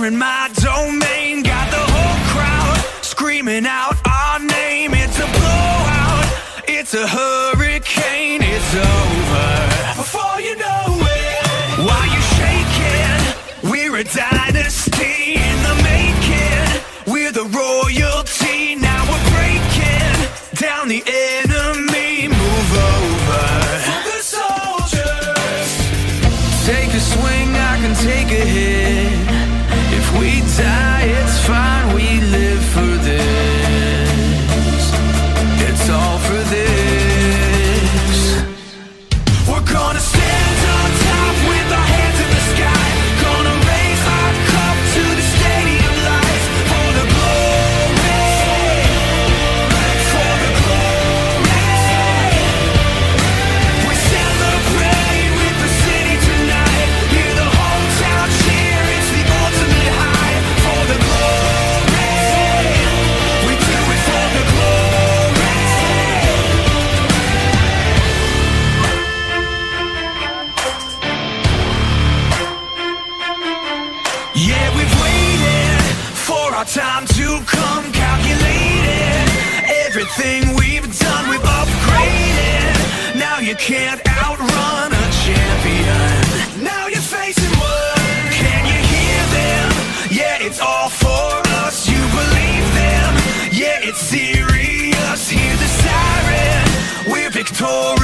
in my domain. Got the whole crowd screaming out our name. It's a blowout, it's a hurricane. It's over before you know it. While you're shaking, we're a dynasty in the making. We're the royalty, now we're breaking down the enemy. Move over for the soldiers. Take a swing, I can take a hit. If we die, it's fine, we live for this. It's all for this. We're gonna stand on top with our hands in the sky. Gonna raise our cup to the stadium lights. For the glory, for the glory. We celebrate with the city tonight. Hear the whole town cheer, it's the ultimate high. For the glory, we do it for the glory. Yeah, we've waited for our time to come. Calculated everything we've done, we've upgraded. Now you can't outrun a champion. Now you're facing one. Can you hear them? Yeah, it's all for us. You believe them? Yeah, it's serious. Hear the siren. We're victorious.